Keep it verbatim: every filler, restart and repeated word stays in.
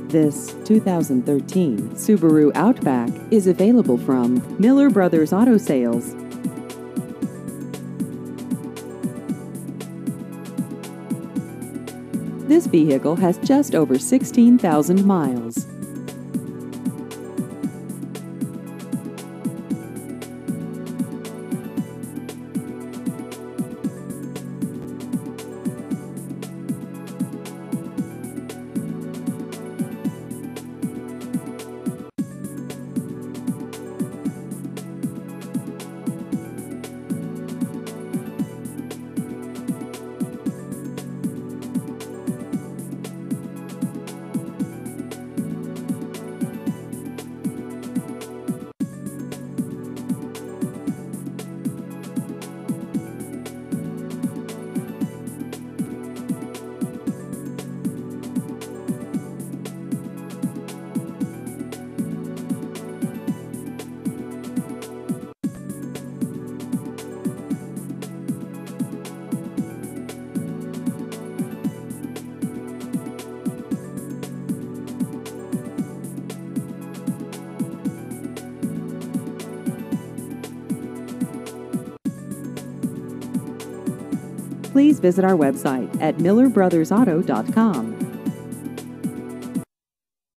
This two thousand thirteen Subaru Outback is available from Miller Brothers Auto Sales. This vehicle has just over sixteen thousand miles. Please visit our website at miller brothers auto dot com.